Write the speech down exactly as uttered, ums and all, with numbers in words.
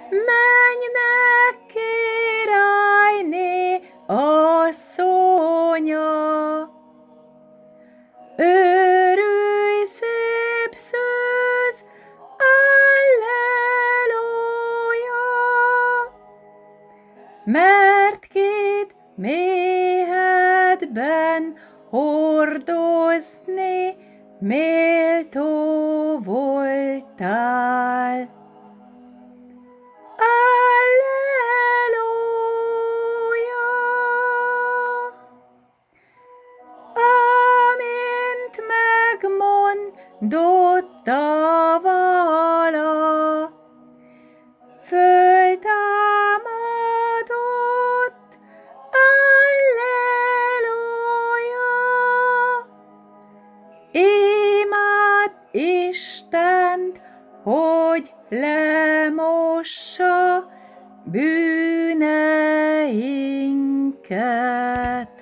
mennynek királyné asszonya. Örülj, szép szűz, Alleluja! Mert két méhedben hordozni méltó voltál. Alleluja! Amint megmondotta vala, föltámadott, Alleluja! Imádd Istent, hogy lemossa bűneinket.